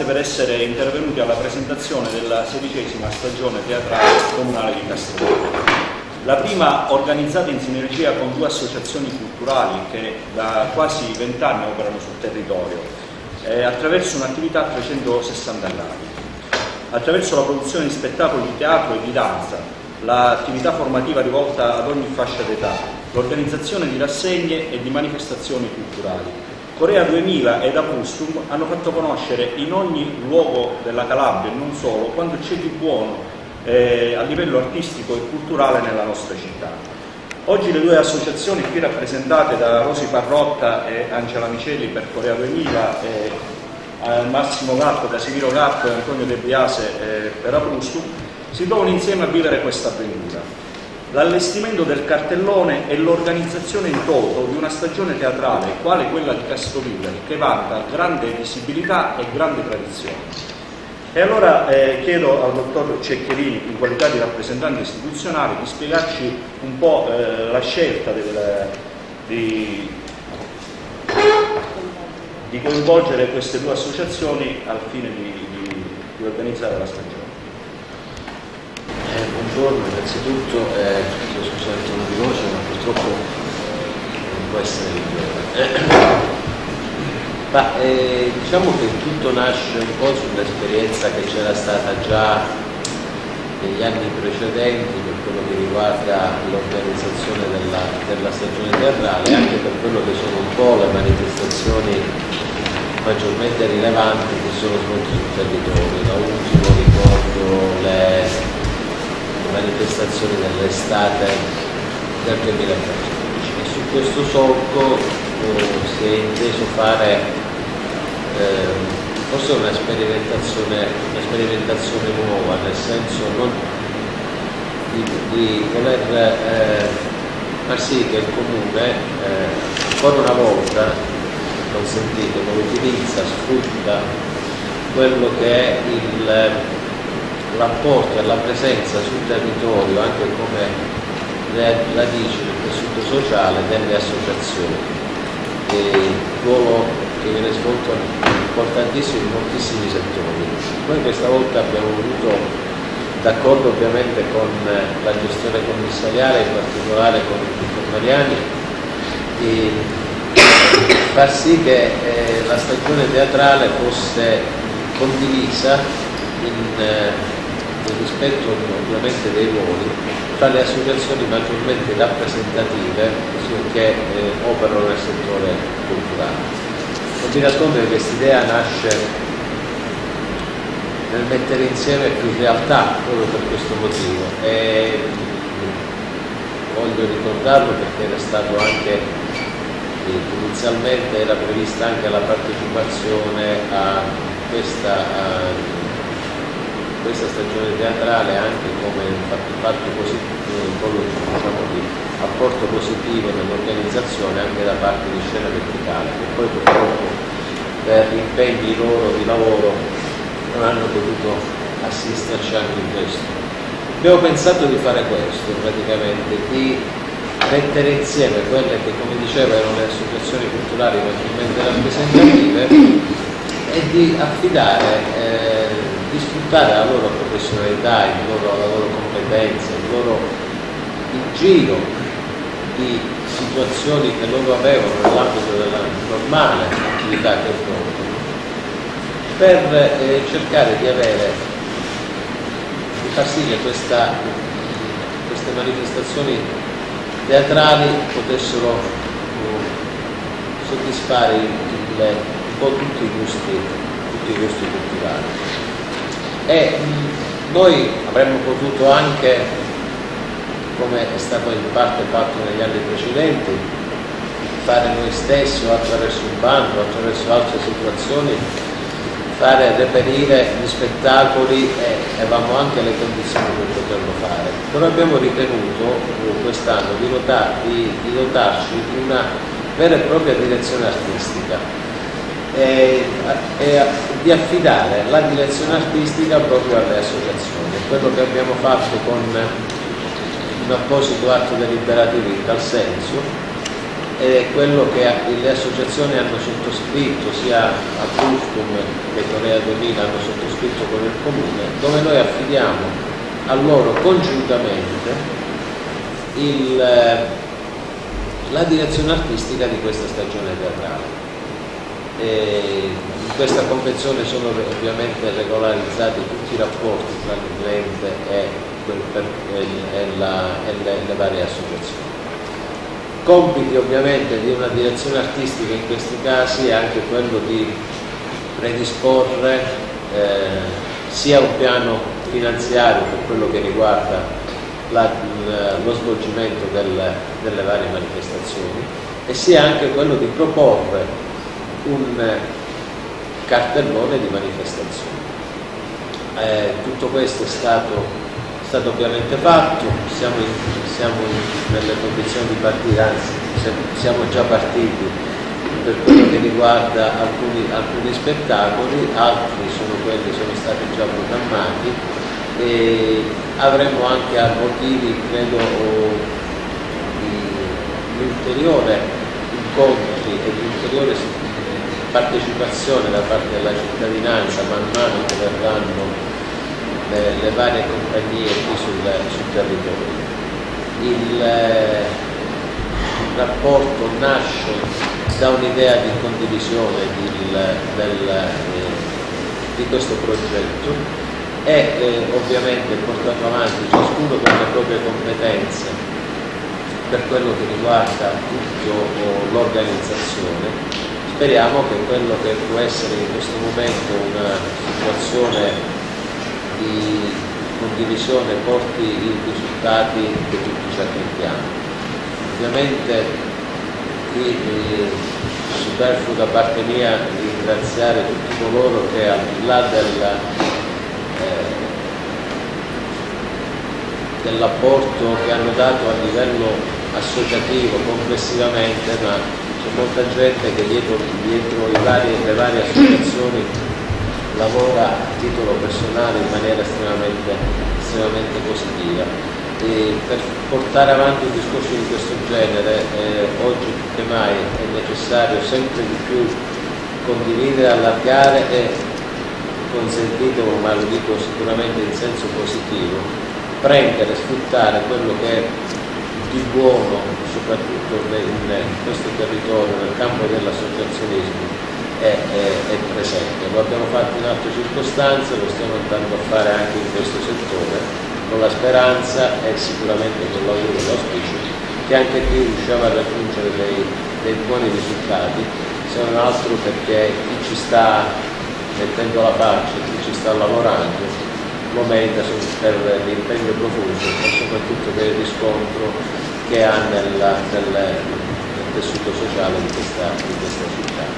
per essere intervenuti alla presentazione della 16ª stagione teatrale comunale di Castelnuovo. La prima organizzata in sinergia con due associazioni culturali che da quasi 20 anni operano sul territorio, attraverso un'attività a 360 gradi, attraverso la produzione di spettacoli di teatro e di danza, l'attività formativa rivolta ad ogni fascia d'età, l'organizzazione di rassegne e di manifestazioni culturali. Corea 2000 ed Apustum hanno fatto conoscere in ogni luogo della Calabria e non solo quanto c'è di buono a livello artistico e culturale nella nostra città. Oggi le due associazioni qui rappresentate da Rosi Parrotta e Angela Micelli per Corea 2000 e Massimo Gatto, Casimiro Gatto e Antonio De Biase per Apustum si trovano insieme a vivere questa avventura. L'allestimento del cartellone e l'organizzazione in toto di una stagione teatrale quale quella di Castrovillari che vanta grande visibilità e grande tradizione. E allora chiedo al dottor Ceccherini, in qualità di rappresentante istituzionale, di spiegarci un po' la scelta di coinvolgere queste due associazioni al fine di organizzare la stagione. Buongiorno, innanzitutto chiedo scusa il tono di voce, ma purtroppo non può essere migliore. Diciamo che tutto nasce un po' sull'esperienza che c'era stata già negli anni precedenti per quello che riguarda l'organizzazione della stagione teatrale e anche per quello che sono un po' le manifestazioni maggiormente rilevanti che sono svolte sul territorio. Da ultimo ricordo le manifestazioni dell'estate del 2014 e su questo solco si è inteso fare forse una sperimentazione nuova, nel senso non di voler far sì che il Comune ancora una volta, consentitelo, utilizza, sfrutta quello che è l'apporto e la presenza sul territorio, anche come radici del tessuto sociale delle associazioni. Il ruolo che viene svolto è importantissimo in moltissimi settori. Noi questa volta abbiamo voluto, d'accordo ovviamente con la gestione commissariale, in particolare con il dottor Mariani, far sì che la stagione teatrale fosse condivisa nel rispetto ovviamente dei ruoli tra le associazioni maggiormente rappresentative che operano nel settore culturale. Non mi nascondo che questa idea nasce nel mettere insieme più realtà proprio per questo motivo e voglio ricordarlo perché era stato anche inizialmente era prevista anche la partecipazione a questa stagione teatrale anche come fatto apporto positivo nell'organizzazione anche da parte di Scena Verticale, che poi purtroppo per impegni loro di lavoro non hanno potuto assisterci anche in questo. Abbiamo pensato di fare questo, praticamente, di mettere insieme quelle che, come dicevo, erano le associazioni culturali maggiormente rappresentative e di affidare, di sfruttare la loro professionalità, la loro competenza, il giro di situazioni che loro avevano nell'ambito della normale attività che svolgono, per cercare di far sì che queste manifestazioni teatrali potessero soddisfare un po' tutti i gusti culturali. E noi avremmo potuto anche, come è stato in parte fatto negli anni precedenti, fare noi stessi o attraverso un bando, attraverso altre situazioni, fare reperire gli spettacoli e avevamo anche le condizioni per poterlo fare. Però abbiamo ritenuto quest'anno di dotarci di una vera e propria direzione artistica e di affidare la direzione artistica proprio alle associazioni. Quello che abbiamo fatto con un apposito atto deliberativo in tal senso è quello che le associazioni hanno sottoscritto, sia a Brustum che Torea 2000 hanno sottoscritto con il Comune, dove noi affidiamo a loro congiuntamente la direzione artistica di questa stagione teatrale. In questa convenzione sono ovviamente regolarizzati tutti i rapporti tra il cliente e le varie associazioni. Compiti ovviamente di una direzione artistica in questi casi è anche quello di predisporre sia un piano finanziario per quello che riguarda lo svolgimento delle varie manifestazioni e sia anche quello di proporre un cartellone di manifestazioni. Tutto questo è stato ovviamente fatto, siamo nelle condizioni di partire, anzi siamo già partiti per quello che riguarda alcuni spettacoli, altri sono stati già programmati e avremo anche a motivi, credo, di ulteriore incontri e di ulteriore partecipazione da parte della cittadinanza man mano che verranno le varie compagnie qui sul territorio. Il rapporto nasce da un'idea di condivisione di questo progetto e ovviamente portato avanti ciascuno per le proprie competenze per quello che riguarda tutta l'organizzazione. Speriamo che quello che può essere in questo momento una situazione di condivisione porti i risultati che tutti ci attendiamo. Ovviamente qui superfluo da parte mia ringraziare tutti coloro che al di là dell'apporto che hanno dato a livello associativo complessivamente, ma c'è molta gente che dietro le varie associazioni lavora a titolo personale in maniera estremamente positiva. E per portare avanti un discorso di questo genere oggi più che mai è necessario sempre di più condividere, allargare e consentito, ma lo dico sicuramente in senso positivo, prendere, sfruttare quello che è di buono soprattutto in questo territorio, nel campo dell'associazionismo è presente. Lo abbiamo fatto in altre circostanze, lo stiamo andando a fare anche in questo settore, con la speranza e sicuramente con l'augurio e l'auspicio che anche qui riusciamo a raggiungere dei buoni risultati, se non altro perché chi ci sta mettendo la faccia, chi ci sta lavorando lo merita per l'impegno profuso e soprattutto per il riscontro che ha nel tessuto sociale di questa città.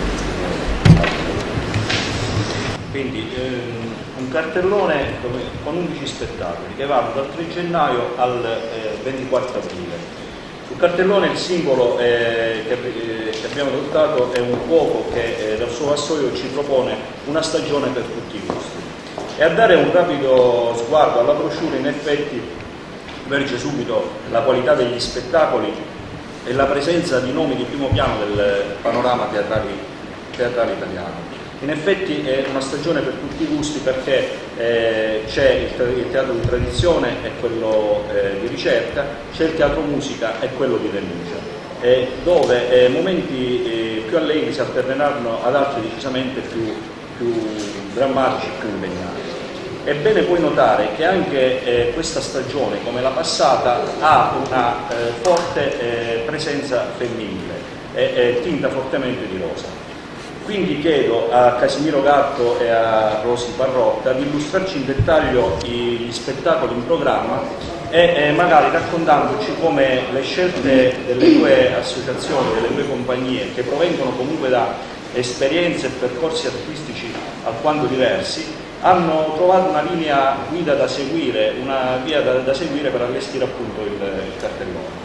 Quindi un cartellone con 11 spettacoli che vanno dal 3 gennaio al 24 aprile. Sul cartellone il simbolo che abbiamo adottato è un cuoco che dal suo vassoio ci propone una stagione per tutti i gusti. E a dare un rapido sguardo alla brochure in effetti emerge subito la qualità degli spettacoli e la presenza di nomi di primo piano del panorama teatrale italiano. In effetti è una stagione per tutti i gusti perché c'è il teatro di tradizione e quello di ricerca, c'è il teatro musica e quello di denuncia, dove momenti più allegri si alterneranno ad altri decisamente più drammatici e più impegnati. È bene poi notare che anche questa stagione, come la passata, ha una forte presenza femminile, è tinta fortemente di rosa. Quindi chiedo a Casimiro Gatto e a Rosi Parrotta di illustrarci in dettaglio gli spettacoli in programma e magari raccontandoci come le scelte delle due associazioni, delle due compagnie, che provengono comunque da esperienze e percorsi artistici alquanto diversi, hanno trovato una linea guida da seguire, una via da seguire per allestire appunto il cartellone.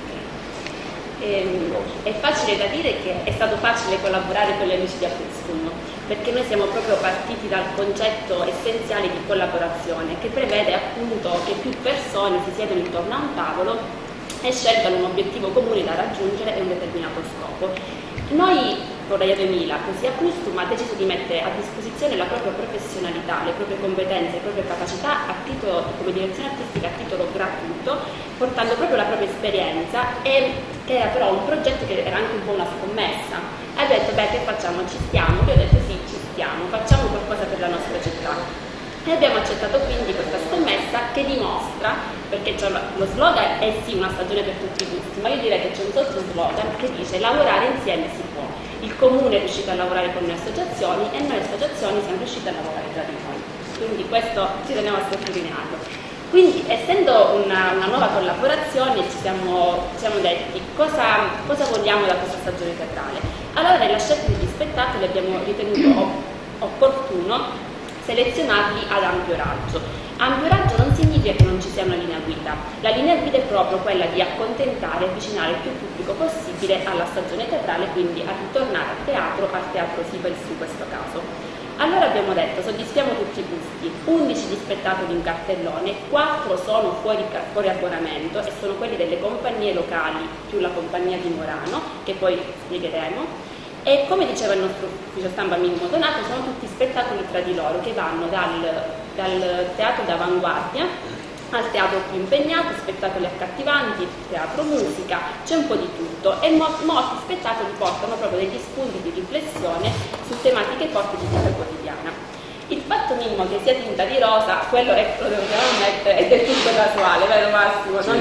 È facile da dire che è stato facile collaborare con gli amici di Brustum, perché noi siamo proprio partiti dal concetto essenziale di collaborazione che prevede appunto che più persone si siedono intorno a un tavolo e scelgano un obiettivo comune da raggiungere e un determinato scopo. Noi, con Raia 2000, così a Prustum, ha deciso di mettere a disposizione la propria professionalità, le proprie competenze, le proprie capacità a titolo, come direzione artistica a titolo gratuito, portando proprio la propria esperienza, e che era però un progetto che era anche un po' una scommessa. Ha detto, beh, che facciamo? Ci stiamo? Io ho detto sì, ci stiamo, facciamo qualcosa per la nostra città. E abbiamo accettato quindi questa scommessa che dimostra, perché c'è lo slogan è sì una stagione per tutti i gusti, ma io direi che c'è un sotto slogan che dice lavorare insieme si può. Il comune è riuscito a lavorare con le associazioni e noi associazioni siamo riuscite a lavorare tra di noi. Quindi questo ci tenevo a sottolinearlo. Quindi essendo una nuova collaborazione ci siamo detti cosa vogliamo da questa stagione teatrale. Allora nella scelta degli spettacoli abbiamo ritenuto opportuno selezionarli ad ampio raggio. Ampio raggio non significa che non ci sia una linea guida. La linea guida è proprio quella di accontentare e avvicinare il più pubblico possibile alla stagione teatrale, quindi a ritornare al teatro Sibelius in questo caso. Allora abbiamo detto, soddisfiamo tutti i gusti, 11 di spettacoli in cartellone, 4 sono fuori abbonamento e sono quelli delle compagnie locali più la compagnia di Morano, che poi spiegheremo. E come diceva il nostro ufficio stampa Minimo Donato, sono tutti spettacoli tra di loro che vanno dal teatro d'avanguardia al teatro più impegnato, spettacoli accattivanti, teatro musica, c'è un po' di tutto e molti spettacoli portano proprio degli spunti di riflessione su tematiche forti di vita quotidiana. Il fatto Mimmo che sia tinta di rosa, quello lo dobbiamo ammettere, è del tutto casuale, vero Massimo? Sì,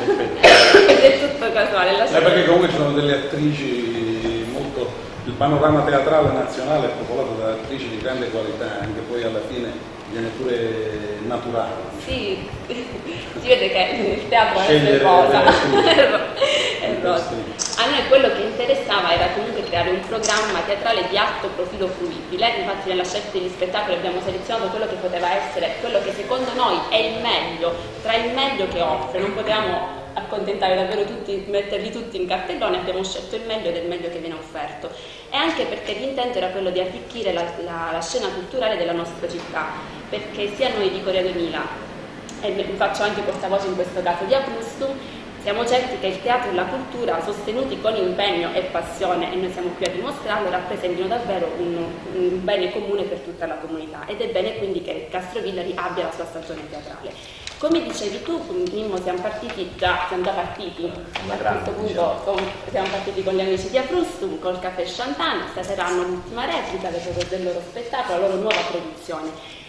è del tutto casuale. Perché comunque ci sono delle attrici molto... Il panorama teatrale nazionale è popolato da attrici di grande qualità, anche poi alla fine viene pure naturale. Sì, si vede che il teatro è rosa. È rosa. A noi quello che interessava era comunque creare un programma teatrale di alto profilo fruibile, infatti nella scelta degli spettacoli abbiamo selezionato quello che poteva essere, quello che secondo noi è il meglio, tra il meglio che offre, non potevamo accontentare davvero tutti, metterli tutti in cartellone, abbiamo scelto il meglio del meglio che viene offerto e anche perché l'intento era quello di arricchire la scena culturale della nostra città, perché sia noi di Corea 2000 e vi faccio anche portavoce in questo caso di Prustum, siamo certi che il teatro e la cultura, sostenuti con impegno e passione, e noi siamo qui a dimostrarlo, rappresentino davvero un bene comune per tutta la comunità ed è bene quindi che Castrovillari abbia la sua stagione teatrale. Come dicevi tu, Mimmo, siamo già partiti a questo punto, siamo partiti con gli amici di Prustum, col Caffè Chantan, stasera hanno l'ultima replica del loro spettacolo, la loro nuova produzione.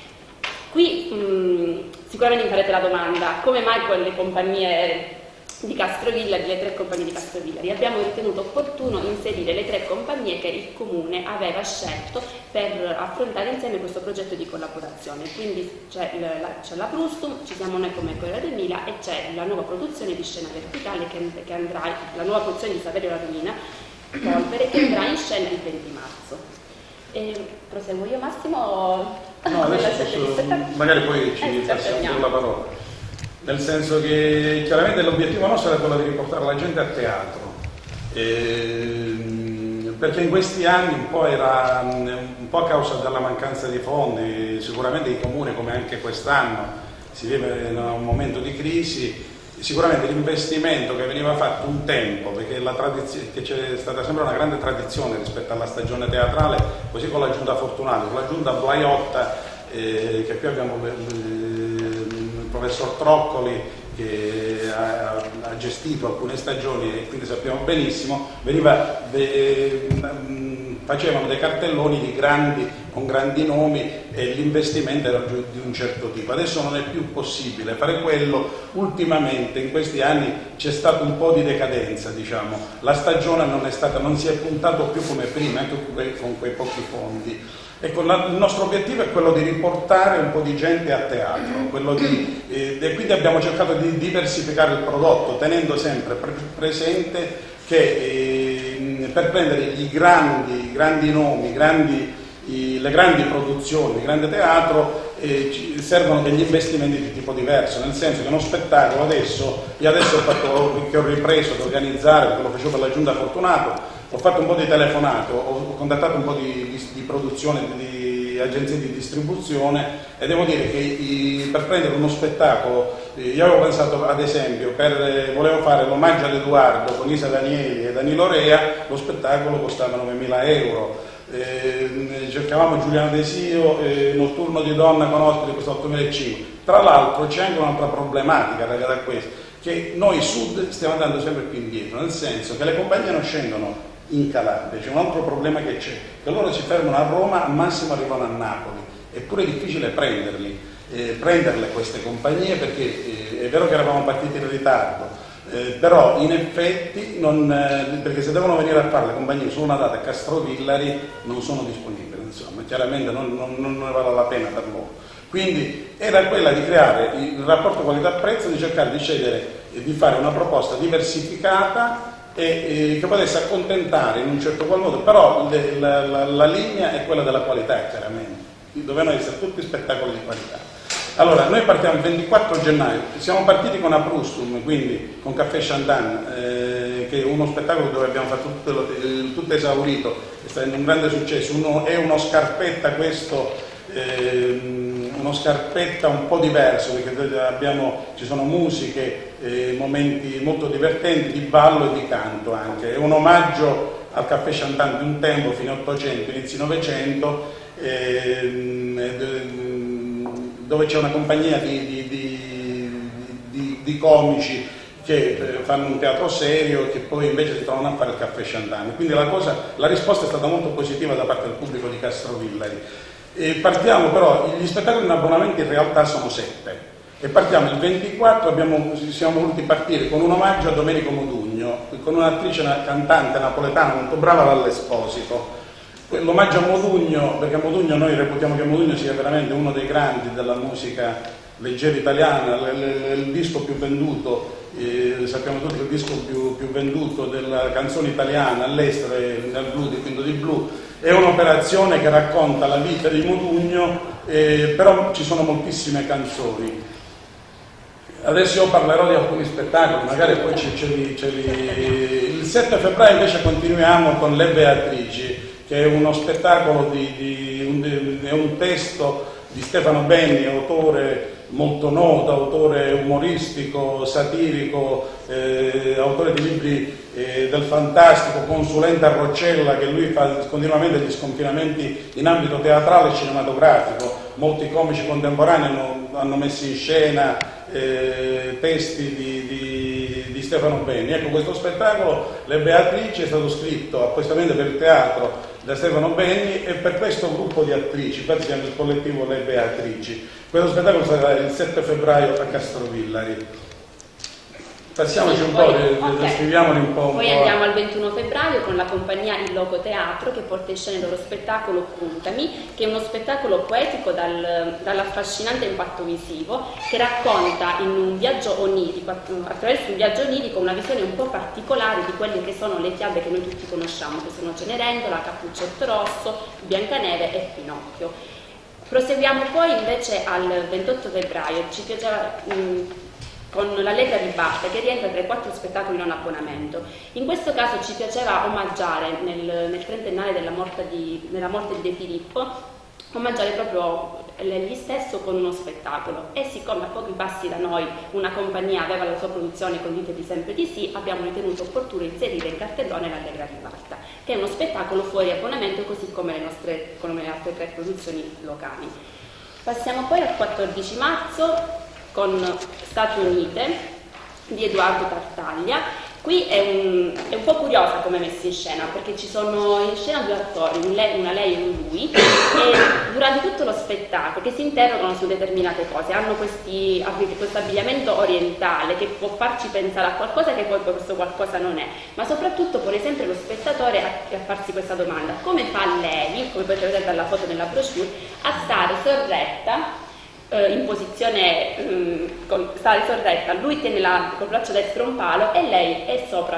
Qui sicuramente mi farete la domanda, come mai quelle compagnie di Castrovillari, le 3 compagnie di Castrovillari? Abbiamo ritenuto opportuno inserire le 3 compagnie che il Comune aveva scelto per affrontare insieme questo progetto di collaborazione. Quindi c'è la Prustum, ci siamo noi come Corea 2000 e c'è la nuova produzione di Scena Verticale che andrà, la nuova produzione di Saverio Lavina, Polvere, che andrà in scena il 20 marzo. Proseguo io, Massimo? No, adesso magari poi ci passiamo la parola. Nel senso che chiaramente l'obiettivo nostro era quello di riportare la gente a teatro, perché in questi anni un po' a causa della mancanza di fondi, sicuramente i comuni come anche quest'anno si vive in un momento di crisi, sicuramente l'investimento che veniva fatto un tempo, perché che c'è stata sempre una grande tradizione rispetto alla stagione teatrale, così con la giunta Fortunato, con la giunta Blaiotta, che qui abbiamo il professor Troccoli che ha gestito alcune stagioni e quindi sappiamo benissimo, facevano dei cartelloni con grandi nomi e l'investimento era di un certo tipo. Adesso non è più possibile fare quello, ultimamente in questi anni c'è stato un po' di decadenza, diciamo, la stagione non si è puntato più come prima, anche con quei pochi fondi. Ecco, il nostro obiettivo è quello di riportare un po' di gente a teatro, e quindi abbiamo cercato di diversificare il prodotto, tenendo sempre presente che per prendere i grandi nomi, le grandi produzioni, il grande teatro, servono degli investimenti di tipo diverso, nel senso che uno spettacolo io adesso che ho ripreso ad organizzare, perché lo facevo per la Giunta Fortunato, ho fatto un po' di telefonate, ho contattato un po' di produzioni, di agenzie di distribuzione, e devo dire che per prendere uno spettacolo, io avevo pensato ad esempio, volevo fare l'omaggio ad Edoardo con Isa Danieli e Danilo Rea, lo spettacolo costava 9.000 euro. Cercavamo Giuliano Desio, Notturno di Donna con ospiti, questo 8.500. Tra l'altro c'è anche un'altra problematica legata a questo, che noi sud stiamo andando sempre più indietro, nel senso che le compagnie non scendono in Calabria. C'è un altro problema che c'è, che loro si fermano a Roma, al massimo arrivano a Napoli, eppure è difficile prenderle queste compagnie, perché è vero che eravamo partiti in ritardo, però in effetti perché se devono venire a fare le compagnie su una data a Castrovillari non sono disponibili, insomma, chiaramente non ne vale la pena per loro. Quindi era quella di creare il rapporto qualità-prezzo, di cercare di scegliere e di fare una proposta diversificata e che potesse accontentare in un certo qual modo, però la linea è quella della qualità, chiaramente, dovevano essere tutti spettacoli di qualità. Allora, noi partiamo il 24 gennaio, siamo partiti con Aprustum, quindi con Caffè Chantan, che è uno spettacolo dove abbiamo fatto tutto esaurito, è stato un grande successo. È uno scarpetta questo, uno scarpetta un po' diverso, perché ci sono musiche, momenti molto divertenti di ballo e di canto anche. È un omaggio al Caffè Chantan di un tempo, fine 800, inizi 900, dove c'è una compagnia di comici che fanno un teatro serio e che poi invece si trovano a fare il Caffè Chantan. Quindi la risposta è stata molto positiva da parte del pubblico di Castrovillari. Partiamo però, gli spettacoli in abbonamento in realtà sono 7 e partiamo il 24, siamo voluti partire con un omaggio a Domenico Modugno, con un'attrice, una cantante napoletana molto brava, L'Esposito. L'omaggio a Modugno, perché Modugno, noi reputiamo che Modugno sia veramente uno dei grandi della musica leggera italiana, il disco più venduto, sappiamo tutti che il disco più venduto della canzone italiana all'estero è Nel blu di Quinto di Blu. È un'operazione che racconta la vita di Modugno, però ci sono moltissime canzoni. Adesso io parlerò di alcuni spettacoli, magari poi Il 7 febbraio invece continuiamo con Le Beatrici, che è uno spettacolo è un testo di Stefano Benni, autore molto noto, autore umoristico, satirico, autore di libri del fantastico, consulente a Roccella, che lui fa continuamente gli sconfinamenti in ambito teatrale e cinematografico. Molti comici contemporanei hanno messo in scena testi di Stefano Benni. Ecco, questo spettacolo, Le Beatrici, è stato scritto appositamente per il teatro da Stefano Benni e per questo gruppo di attrici, infatti si chiama il collettivo Le Beatrici. Questo spettacolo sarà il 7 febbraio a Castrovillari. Passiamoci un po', descriviamoli un po'. Poi andiamo al 21 febbraio con la compagnia Il Loco Teatro, che porta in scena il loro spettacolo Puntami, che è uno spettacolo poetico dall'affascinante impatto visivo, che racconta in un viaggio onirico, attraverso un viaggio onirico, una visione un po' particolare di quelle che sono le fiabe che noi tutti conosciamo, che sono Cenerentola, Cappuccetto Rosso, Biancaneve e Pinocchio. Proseguiamo poi invece al 28 febbraio, ci piaceva con l'Allegra di Basta, che rientra tra i 4 spettacoli non abbonamento. In questo caso ci piaceva omaggiare, nel trentennale della morte di De Filippo, omaggiare proprio egli stesso con uno spettacolo. E siccome a pochi passi da noi una compagnia aveva la sua produzione con Dite di sempre di sì, abbiamo ritenuto opportuno inserire in cartellone l'Allegra di Basta, che è uno spettacolo fuori abbonamento, così come le altre 3 produzioni locali. Passiamo poi al 14 marzo, con Stati Unite di Edoardo Tartaglia. Qui è un po' curiosa come messa in scena, perché ci sono in scena 2 attori, una lei e un lui, e durante tutto lo spettacolo che si interrogano su determinate cose, hanno questo abbigliamento orientale che può farci pensare a qualcosa che poi questo qualcosa non è, ma soprattutto pone sempre lo spettatore a farsi questa domanda: come fa lei, come potete vedere dalla foto nella brochure, a stare sorretta in posizione stare sorretta, lui tiene col braccio destro un palo e lei è sopra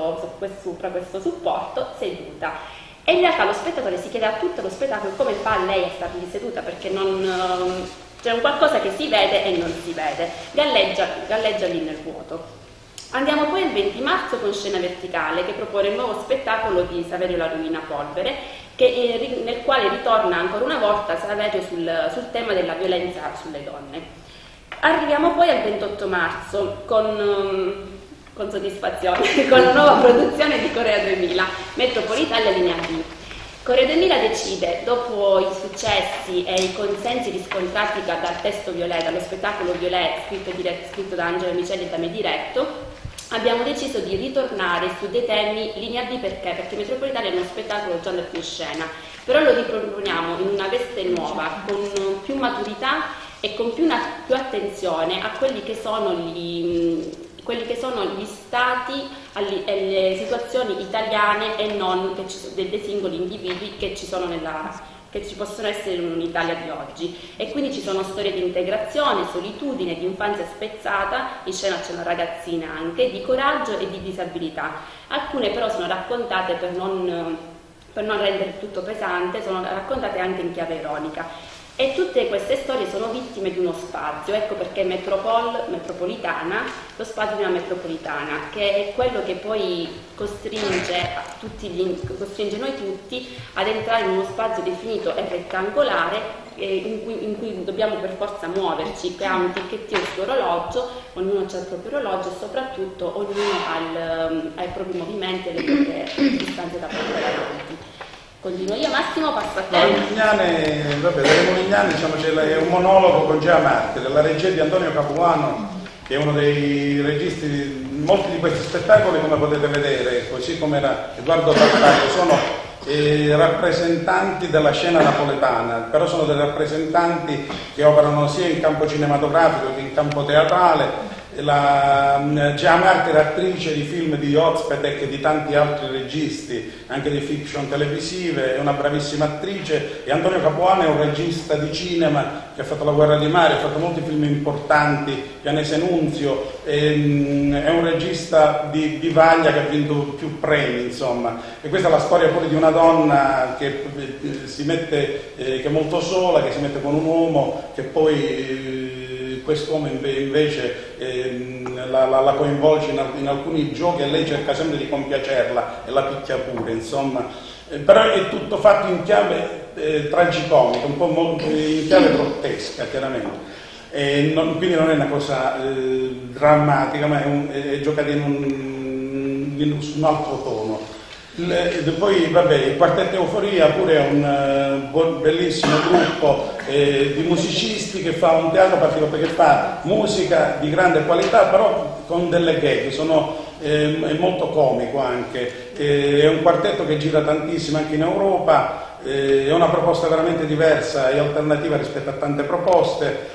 questo supporto seduta. E in realtà lo spettatore si chiede a tutto lo spettacolo come fa lei a stargli seduta, perché c'è un qualcosa che si vede e non si vede, galleggia lì nel vuoto. Andiamo poi il 20 marzo con Scena Verticale, che propone il nuovo spettacolo di Saverio La Rumina Polvere, nel quale ritorna ancora una volta Saverio sul tema della violenza sulle donne. Arriviamo poi al 28 marzo con soddisfazione, con la nuova produzione di Corea 2000, Metropolitana Linea B. Corea 2000 decide, dopo i successi e i consensi riscontrati dal testo Violet, dallo spettacolo Violet scritto da Angelo Micelli e da me diretto, abbiamo deciso di ritornare su dei temi Linea B perché Metropolitana è uno spettacolo già andato in scena, però lo riproponiamo in una veste nuova, con più maturità e con più attenzione a quelli che sono gli stati e le situazioni italiane e non dei singoli individui che ci possono essere in un'Italia di oggi. E quindi ci sono storie di integrazione, solitudine, di infanzia spezzata, in scena c'è una ragazzina anche, di coraggio e di disabilità. Alcune però sono raccontate per non rendere tutto pesante, sono raccontate anche in chiave ironica. E tutte queste storie sono vittime di uno spazio, ecco perché metropolitana, lo spazio di una metropolitana, che è quello che poi costringe noi tutti ad entrare in uno spazio definito e rettangolare in cui dobbiamo per forza muoverci, che ha un ticchettino il suo orologio, ognuno ha il proprio orologio e soprattutto ognuno ha i propri movimenti e le proprie distanze da portare avanti. Continuo io, Massimo, passo a te. Dalle Molignane c'è un monologo con Gea Marti, della regia di Antonio Capuano, che è uno dei registi. Molti di questi spettacoli, come potete vedere, così come era Edoardo Tartaglio, sono rappresentanti della scena napoletana, però sono dei rappresentanti che operano sia in campo cinematografico che in campo teatrale. Gea Marti era attrice di film di Ozpetek e di tanti altri registi, anche di fiction televisive, è una bravissima attrice, e Antonio Capuano è un regista di cinema che ha fatto La guerra di mare, ha fatto molti film importanti, Pianese Nunzio, è un regista di vaglia che ha vinto più premi, insomma. E questa è la storia pure di una donna che che è molto sola, che si mette con un uomo, che poi quest'uomo invece la coinvolge in alcuni giochi e lei cerca sempre di compiacerla e la picchia pure, insomma. Però è tutto fatto in chiave tragicomica, un po' in chiave grottesca, chiaramente. Quindi non è una cosa drammatica, ma è giocata su un altro tono. Poi vabbè, il Quartetto Euforia pure è un bellissimo gruppo di musicisti che fa un teatro particolare, perché fa musica di grande qualità però con delle gag, è molto comico anche, è un quartetto che gira tantissimo anche in Europa, è una proposta veramente diversa e alternativa rispetto a tante proposte.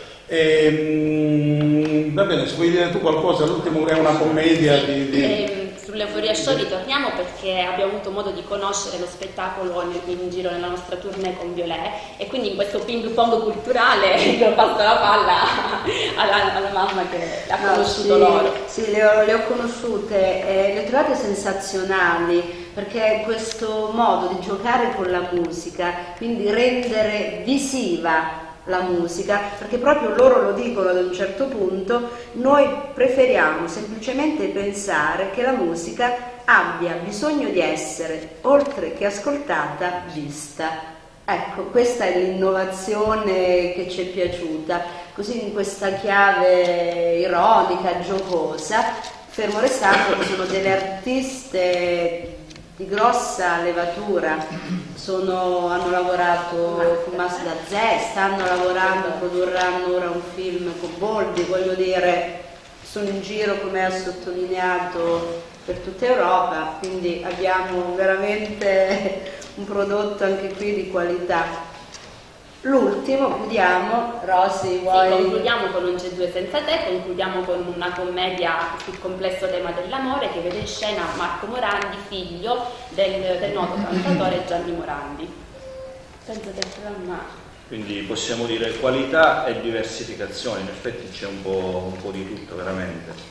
Va bene, se vuoi dire tu qualcosa, l'ultimo è una commedia Sull'Euforia Show ritorniamo perché abbiamo avuto modo di conoscere lo spettacolo in giro nella nostra tournée con Violet, e quindi in questo ping pong culturale io passo la palla alla mamma che ha conosciuto loro. Sì, le ho conosciute e le ho trovate sensazionali, perché questo modo di giocare con la musica, quindi rendere visiva la musica, perché proprio loro lo dicono ad un certo punto: noi preferiamo semplicemente pensare che la musica abbia bisogno di essere, oltre che ascoltata, vista. Ecco, questa è l'innovazione che ci è piaciuta, così in questa chiave ironica, giocosa, fermo restando che sono delle artiste di grossa levatura, hanno lavorato con Mas da Zè, stanno lavorando, produrranno ora un film con Boldi, voglio dire, sono in giro, come ha sottolineato, per tutta Europa, quindi abbiamo veramente un prodotto anche qui di qualità. L'ultimo, chiudiamo, Rosy, vuoi? Sì, concludiamo con Non c'è due senza te, concludiamo con una commedia sul complesso tema dell'amore che vede in scena Marco Morandi, figlio del noto cantautore Gianni Morandi. Penso che il programma... Quindi possiamo dire qualità e diversificazione, in effetti c'è un po' di tutto veramente.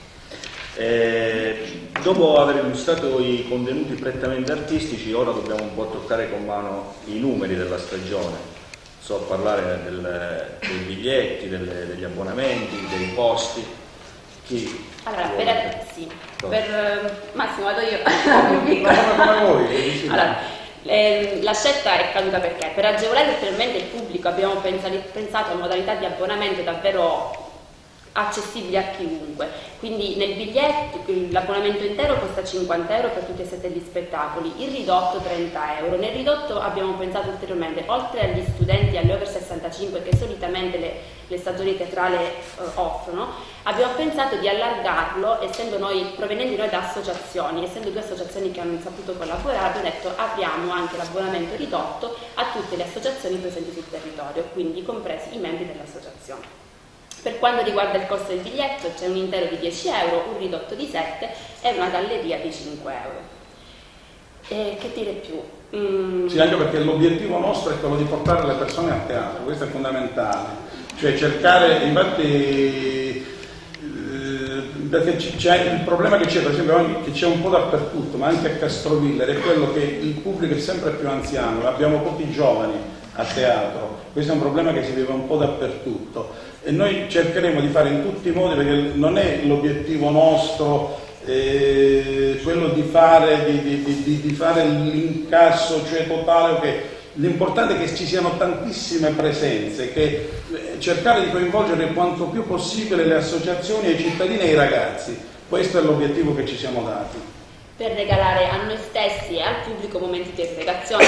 Dopo aver illustrato i contenuti prettamente artistici, ora dobbiamo un po' toccare con mano i numeri della stagione. So parlare dei biglietti, degli abbonamenti, dei posti. Allora, per Massimo vado io. Come voi. Allora, La scelta è caduta perché per agevolare ulteriormente il pubblico abbiamo pensato a modalità di abbonamento davvero accessibili a chiunque, quindi nel biglietto l'abbonamento intero costa 50 euro per tutti e 7 gli spettacoli, il ridotto 30 euro. Nel ridotto abbiamo pensato ulteriormente, oltre agli studenti e agli over 65 che solitamente le stagioni teatrali offrono, abbiamo pensato di allargarlo, provenendo noi da associazioni, essendo 2 associazioni che hanno saputo collaborare, abbiamo detto apriamo anche l'abbonamento ridotto a tutte le associazioni presenti sul territorio, quindi compresi i membri dell'associazione. Per quanto riguarda il costo del biglietto c'è un intero di 10 euro, un ridotto di 7 e una galleria di 5 euro. Che dire più? Sì, anche perché l'obiettivo nostro è quello di portare le persone a teatro, questo è fondamentale, cioè cercare, infatti, perché c'è il problema che c'è, per esempio, che c'è un po' dappertutto, ma anche a Castrovillere, è quello che il pubblico è sempre più anziano, abbiamo pochi giovani a teatro, questo è un problema che si vive un po' dappertutto. E noi cercheremo di fare in tutti i modi, perché non è l'obiettivo nostro quello di fare l'incasso, cioè totale, okay. L'importante è che ci siano tantissime presenze, che cercare di coinvolgere quanto più possibile le associazioni, i cittadini e i ragazzi. Questo è l'obiettivo che ci siamo dati. Per regalare a noi stessi e al pubblico momenti di aggregazione.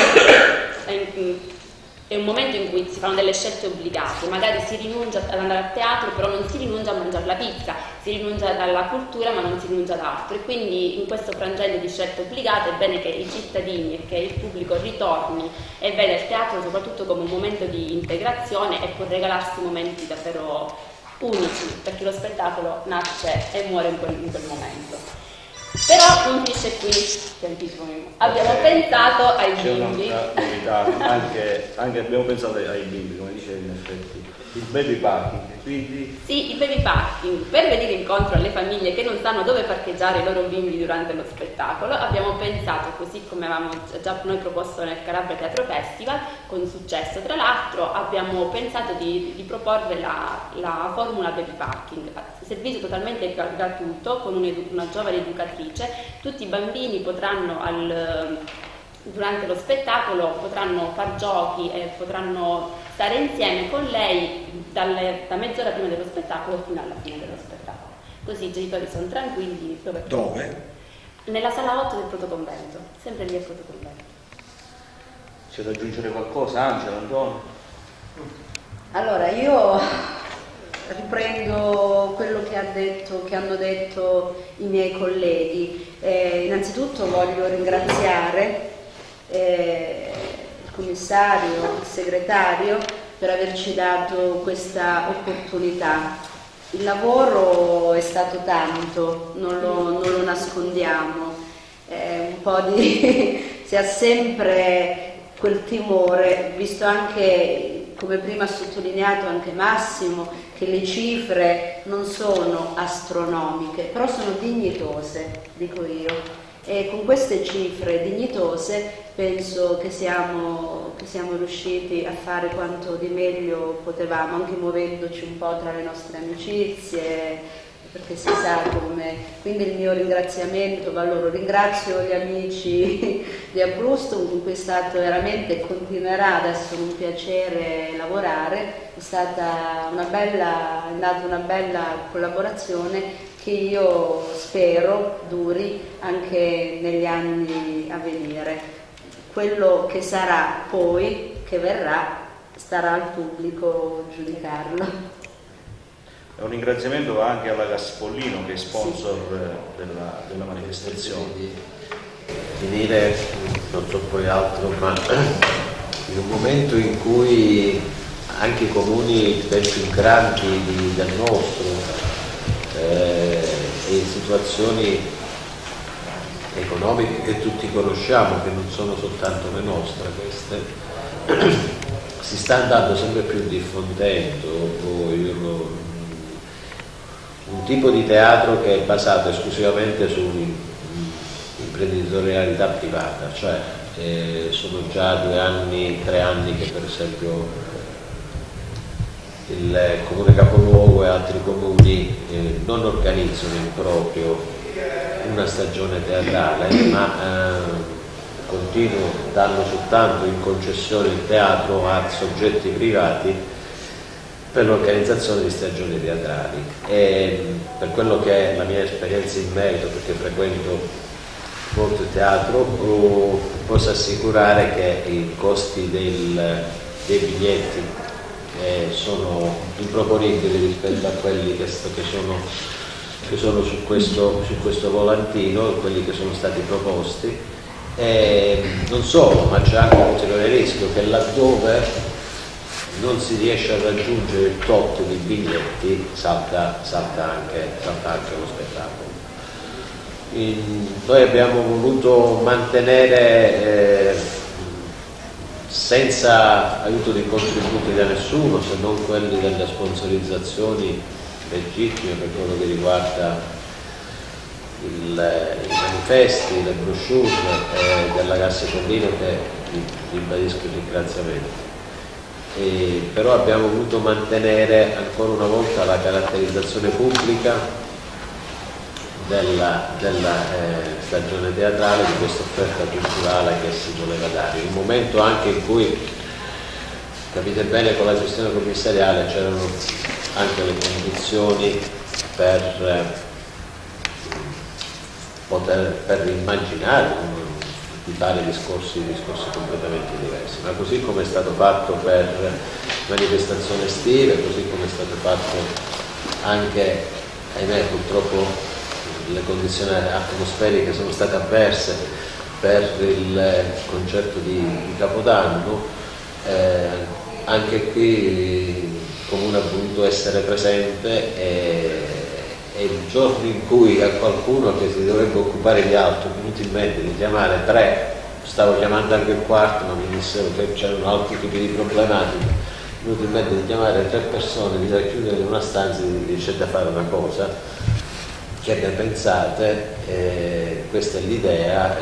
È un momento in cui si fanno delle scelte obbligate, magari si rinuncia ad andare a teatro, però non si rinuncia a mangiare la pizza, si rinuncia alla cultura ma non si rinuncia ad altro, e quindi in questo frangente di scelte obbligate è bene che i cittadini e che il pubblico ritorni e veda il teatro soprattutto come un momento di integrazione e può regalarsi momenti davvero unici, perché lo spettacolo nasce e muore in quel momento. Però non finisce qui, abbiamo pensato ai bimbi. Anche abbiamo pensato ai bimbi, come dicevi in effetti, il baby parking, quindi... Sì, il baby parking, per venire incontro alle famiglie che non sanno dove parcheggiare i loro bimbi durante lo spettacolo, abbiamo pensato, così come avevamo già noi proposto nel Calabria Teatro Festival, con successo tra l'altro, abbiamo pensato di proporre la formula baby parking, servizio totalmente gratuito con una giovane educatrice. Tutti i bambini potranno durante lo spettacolo potranno far giochi e potranno stare insieme con lei da mezz'ora prima dello spettacolo fino alla fine dello spettacolo. Così i genitori sono tranquilli. Dove? Nella sala 8 del Protoconvento, sempre lì al Protoconvento. C'è da aggiungere qualcosa, Angela, Antonio? Allora, io riprendo quello che hanno detto i miei colleghi. Innanzitutto voglio ringraziare il commissario, il segretario per averci dato questa opportunità. Il lavoro è stato tanto, non lo nascondiamo, si ha sempre quel timore, visto anche, come prima ha sottolineato anche Massimo, che le cifre non sono astronomiche, però sono dignitose, dico io. E con queste cifre dignitose penso che siamo riusciti a fare quanto di meglio potevamo, anche muovendoci un po' tra le nostre amicizie, perché si sa come. Quindi il mio ringraziamento va a loro. Ringrazio gli amici di Abrustum, con cui è stato veramente e continuerà ad essere un piacere lavorare. È nata una bella collaborazione che io spero duri anche negli anni a venire. Quello che sarà poi, che verrà, starà al pubblico giudicarlo. Un ringraziamento va anche alla Gaspollino, che è sponsor della manifestazione. Di dire non so poi altro, ma in un momento in cui anche i comuni ben più grandi del nostro in situazioni economiche che tutti conosciamo, che non sono soltanto le nostre queste, si sta andando sempre più diffondendo un tipo di teatro che è basato esclusivamente sull'imprenditorialità privata, cioè sono già 2 anni, 3 anni che per esempio il comune capoluogo e altri comuni non organizzano in proprio una stagione teatrale, ma danno soltanto in concessione il teatro a soggetti privati per l'organizzazione di stagioni teatrali. E per quello che è la mia esperienza in merito, perché frequento molto teatro, posso assicurare che i costi dei biglietti sono improponibili rispetto a quelli che sono su questo volantino, quelli che sono stati proposti. Non solo, ma c'è anche un ulteriore rischio, che laddove non si riesce a raggiungere il tot di biglietti salta anche lo spettacolo. Noi abbiamo voluto mantenere senza aiuto di contributi da nessuno, se non quelli delle sponsorizzazioni legittime per quello che riguarda i manifesti, le brochure della Cassa Collino, che ribadisco il ringraziamento. Però abbiamo voluto mantenere ancora una volta la caratterizzazione pubblica della stagione teatrale, di questa offerta culturale che si voleva dare. In un momento anche in cui, capite bene, con la gestione commissariale c'erano anche le condizioni per immaginare di fare discorsi completamente diversi, ma così come è stato fatto per manifestazioni estive, così come è stato fatto anche, ahimè, purtroppo le condizioni atmosferiche sono state avverse per il concerto di Capodanno, anche qui il Comune ha voluto essere presente e il giorno in cui a qualcuno che si dovrebbe occupare di altro è venuto in mente di chiamare 3, stavo chiamando anche il quarto, ma mi dissero che c'erano altri tipi di problematiche, è venuto in mente di chiamare 3 persone, di racchiudere in una stanza e di dire c'è da fare una cosa, che ne pensate? Questa è l'idea.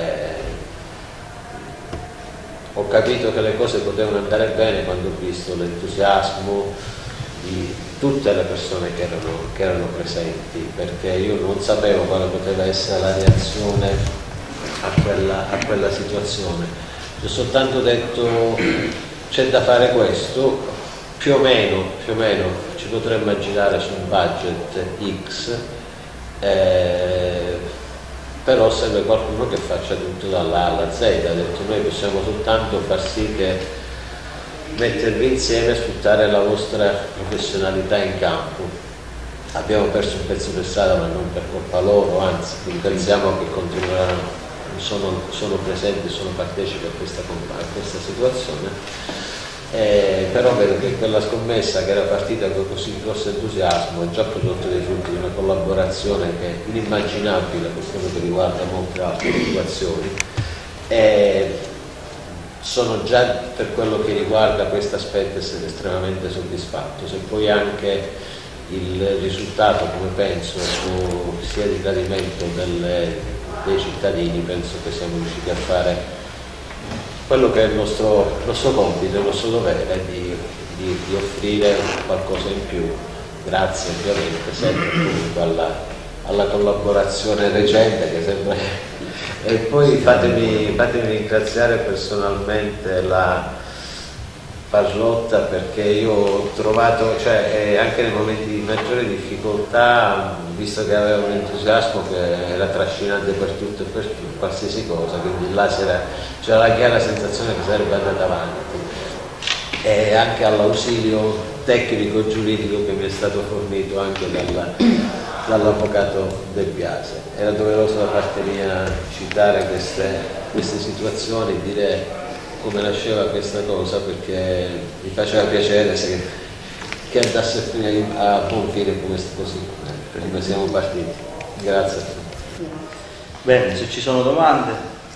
Ho capito che le cose potevano andare bene quando ho visto l'entusiasmo di tutte le persone che erano presenti, perché io non sapevo quale poteva essere la reazione a quella situazione. Ho soltanto detto c'è da fare questo, più o meno ci potremmo girare su un budget X, però serve qualcuno che faccia tutto dalla A alla Z. Ha detto noi possiamo soltanto far sì che mettervi insieme e sfruttare la vostra professionalità in campo. Abbiamo perso un pezzo per strada, ma non per colpa loro, anzi pensiamo che continueranno, sono presenti, sono partecipi a questa situazione. Però vedo che quella scommessa che era partita con così grosso entusiasmo ha già prodotto dei frutti di una collaborazione che è inimmaginabile per quello che riguarda molte altre situazioni. Sono già, per quello che riguarda questo aspetto, estremamente soddisfatto. Se poi anche il risultato, come penso, sia di gradimento dei cittadini, penso che siamo riusciti a fare quello che è il nostro compito, il nostro dovere di offrire qualcosa in più, grazie ovviamente sempre comunque alla collaborazione recente che sempre. E poi fatemi ringraziare personalmente la Parrotta, perché io ho trovato, anche nei momenti di maggiore difficoltà, visto che aveva un entusiasmo che era trascinante per tutto e per qualsiasi cosa, quindi là c'era la chiara sensazione che sarebbe andata avanti. E anche all'ausilio tecnico giuridico che mi è stato fornito anche dall'avvocato De Biase. Era doveroso da parte mia citare queste situazioni, dire come nasceva questa cosa, perché mi faceva piacere che andasse a buon fine come così, prima siamo partiti. Grazie a tutti. Bene, se ci sono domande.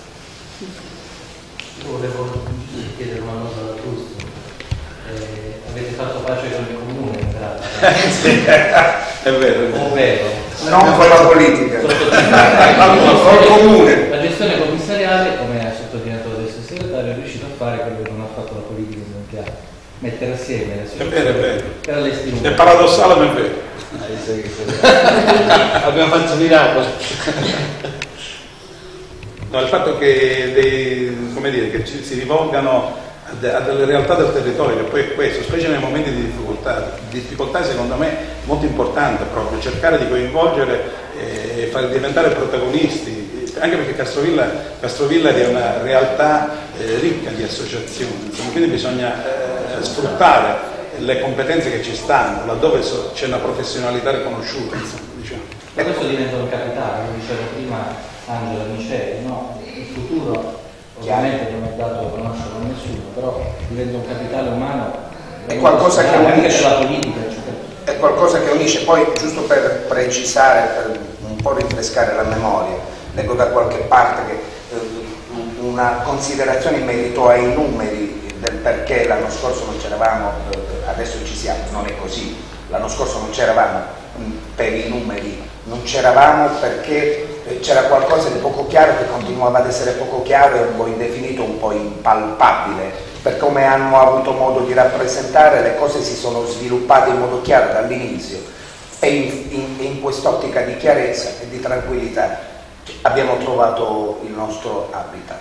Io volevo chiedere una cosa da Giusto. Avete fatto pace con il comune in pratica? Sì, è vero. Ovvero? Non con la politica, col comune. La gestione commissariale, come ha sottolineato adesso il segretario, è riuscito a fare quello che non ha fatto la politica in un teatro. Mettere assieme le associazioni. È vero. Per allestire È paradossale, ma è vero. Abbiamo fatto miracolo. No, il fatto che, che si rivolgano a delle realtà del territorio, che poi è questo, specie nei momenti di difficoltà secondo me è molto importante proprio cercare di coinvolgere e far diventare protagonisti, anche perché Castrovilla è una realtà ricca di associazioni, quindi bisogna sfruttare le competenze che ci stanno, laddove c'è una professionalità riconosciuta. Diciamo. E questo diventa un capitale, come diceva prima Angela Miceli, no? Il futuro ovviamente non è dato a conoscere a nessuno, però diventa un capitale umano. È qualcosa che unisce. La politica, è qualcosa che unisce. Poi, giusto per precisare, per un po' rinfrescare la memoria, leggo da qualche parte che una considerazione in merito ai numeri del perché l'anno scorso non c'eravamo, adesso ci siamo, non è così. L'anno scorso non c'eravamo per i numeri, non c'eravamo perché c'era qualcosa di poco chiaro, che continuava ad essere poco chiaro e un po' indefinito, un po' impalpabile. Per come hanno avuto modo di rappresentare, le cose si sono sviluppate in modo chiaro dall'inizio, e in quest'ottica di chiarezza e di tranquillità abbiamo trovato il nostro habitat.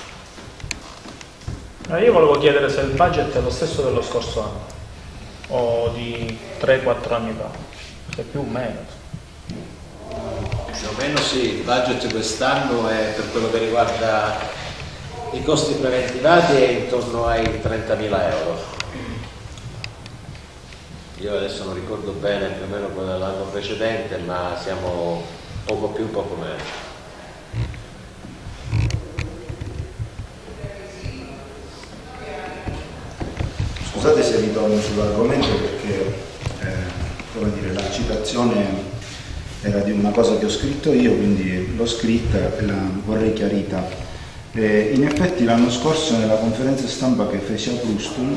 Io volevo chiedere se il budget è lo stesso dello scorso anno o di 3-4 anni fa, se più o meno. Più o meno sì, il budget quest'anno è, per quello che riguarda i costi preventivati, è intorno ai 30.000 euro. Io adesso non ricordo bene più o meno quello dell'anno precedente, ma siamo poco più, poco meno. Scusate se ritorno sull'argomento perché la citazione era di una cosa che ho scritto io, quindi l'ho scritta e la vorrei chiarita. In effetti l'anno scorso nella conferenza stampa che feci a Prustum,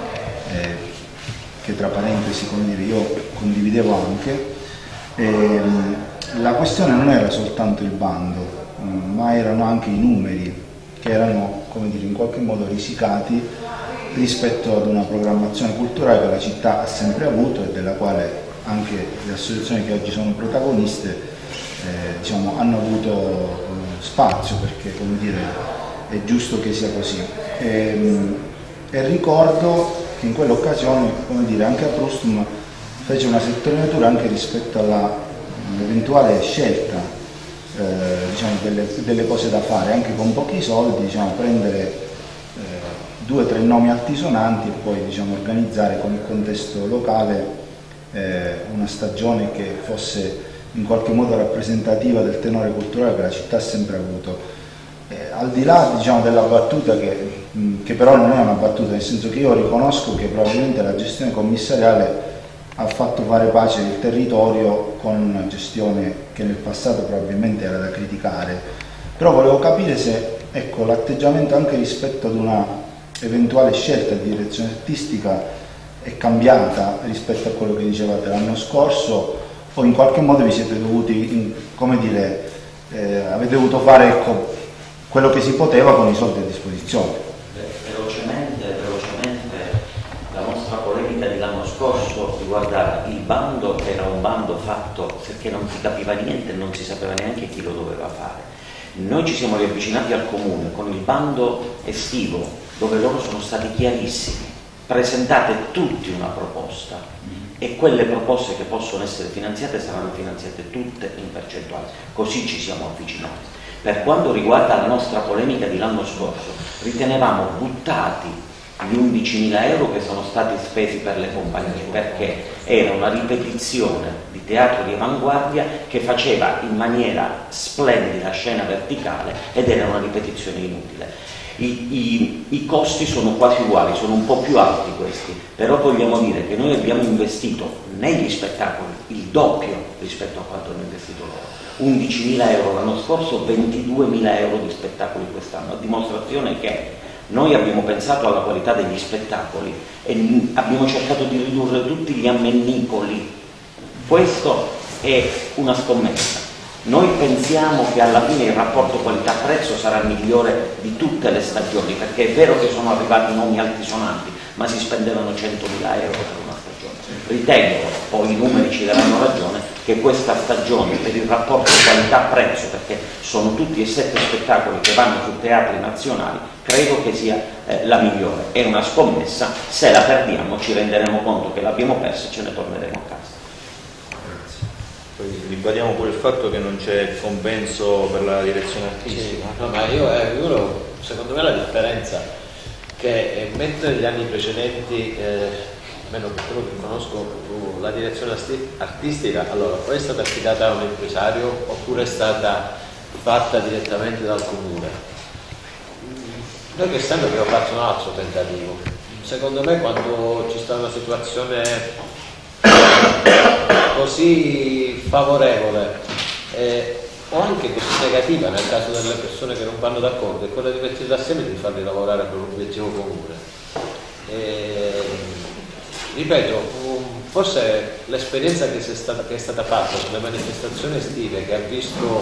che tra parentesi io condividevo anche, la questione non era soltanto il bando, ma erano anche i numeri che erano in qualche modo risicati rispetto ad una programmazione culturale che la città ha sempre avuto e della quale anche le associazioni che oggi sono protagoniste hanno avuto spazio, perché è giusto che sia così. E ricordo che in quell'occasione anche a Prustum fece una sottolineatura anche rispetto all'eventuale scelta delle cose da fare, anche con pochi soldi, prendere 2 o 3 nomi altisonanti e poi organizzare con il contesto locale una stagione che fosse in qualche modo rappresentativa del tenore culturale che la città ha sempre avuto. Al di là della battuta che però non è una battuta, nel senso che io riconosco che probabilmente la gestione commissariale ha fatto fare pace il territorio con una gestione che nel passato probabilmente era da criticare, però volevo capire se l'atteggiamento anche rispetto ad una eventuale scelta di direzione artistica è cambiata rispetto a quello che dicevate l'anno scorso, o in qualche modo vi siete dovuti, avete dovuto fare quello che si poteva con i soldi a disposizione. Velocemente, la nostra polemica dell'anno scorso riguardava il bando, che era un bando fatto perché non si capiva niente e non si sapeva neanche chi lo doveva fare. Noi ci siamo riavvicinati al comune con il bando estivo, dove loro sono stati chiarissimi: presentate tutti una proposta e quelle proposte che possono essere finanziate saranno finanziate tutte in percentuale. Così ci siamo avvicinati. Per quanto riguarda la nostra polemica di l'anno scorso, ritenevamo buttati gli 11.000 euro che sono stati spesi per le compagnie, perché era una ripetizione di teatro di avanguardia che faceva in maniera splendida scena verticale ed era una ripetizione inutile. I costi sono quasi uguali, sono un po' più alti questi, però vogliamo dire che noi abbiamo investito negli spettacoli il doppio rispetto a quanto hanno investito loro. 11.000 euro l'anno scorso, 22.000 euro di spettacoli quest'anno, a dimostrazione che noi abbiamo pensato alla qualità degli spettacoli e abbiamo cercato di ridurre tutti gli ammennicoli. Questo è una scommessa. Noi pensiamo che alla fine il rapporto qualità-prezzo sarà migliore di tutte le stagioni, perché è vero che sono arrivati nomi altisonanti, ma si spendevano 100.000 euro per una stagione. Ritengo, poi i numeri ci daranno ragione, che questa stagione, per il rapporto qualità-prezzo, perché sono tutti e 7 spettacoli che vanno su teatri nazionali, credo che sia la migliore. È una scommessa, se la perdiamo ci renderemo conto che l'abbiamo persa e ce ne torneremo a casa. Poi ribadiamo pure il fatto che non c'è compenso per la direzione artistica. Sì, no, ma io secondo me la differenza che mentre negli anni precedenti, almeno per quello che conosco, la direzione artistica allora poi è stata affidata a un impresario oppure è stata fatta direttamente dal comune. Noi quest'anno abbiamo fatto un altro tentativo. Secondo me quando ci sta una situazione così favorevole o anche così negativa nel caso delle persone che non vanno d'accordo, è quella di metterli assieme e di farli lavorare per un obiettivo comune. Ripeto, forse l'esperienza che è stata fatta sulle manifestazioni estive, che ha visto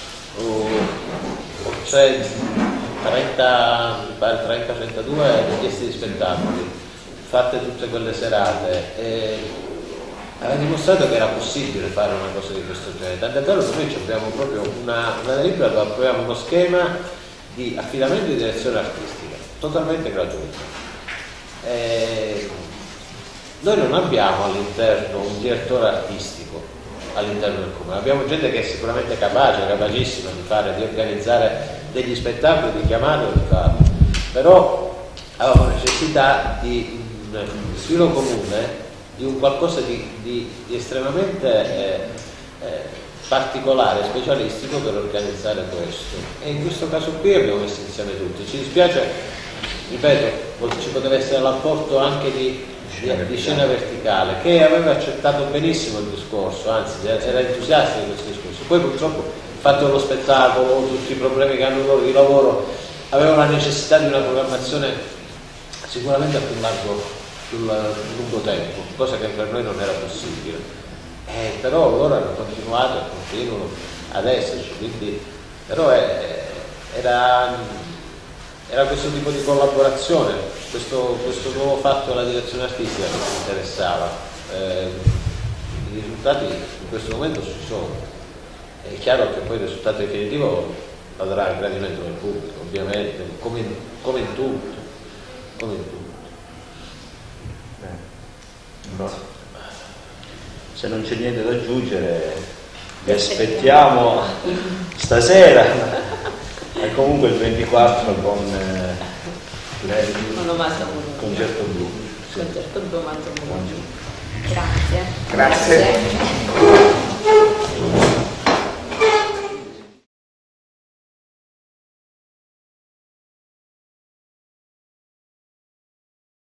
30-32 richieste di spettacoli, fatte tutte quelle serate, aveva dimostrato che era possibile fare una cosa di questo genere. Tant'è vero che noi abbiamo proprio una delibera dove approviamo uno schema di affidamento di direzione artistica totalmente gratuito. Noi non abbiamo all'interno un direttore artistico all'interno del comune, abbiamo gente che è sicuramente capacissima di organizzare degli spettacoli, di chiamarlo e di farlo, però avevamo necessità di un stile comune, di un qualcosa di estremamente particolare, specialistico per organizzare questo, e in questo caso qui abbiamo messo insieme tutti. Ci dispiace, ripeto, ci poteva essere l'apporto anche di scena verticale, che aveva accettato benissimo il discorso, anzi era entusiasta di questo discorso. Poi purtroppo il fatto dello spettacolo, tutti i problemi che hanno loro di lavoro, avevano la necessità di una programmazione sicuramente a più lungo tempo, cosa che per noi non era possibile, però loro hanno continuato e continuano ad esserci, quindi però era questo tipo di collaborazione, questo nuovo fatto della direzione artistica che ci interessava. I risultati in questo momento ci sono, è chiaro che poi il risultato definitivo avrà il gradimento del pubblico, ovviamente, come in tutto. Se non c'è niente da aggiungere, vi aspettiamo stasera e comunque il 24 con il concerto blu. Concerto blu, Grazie.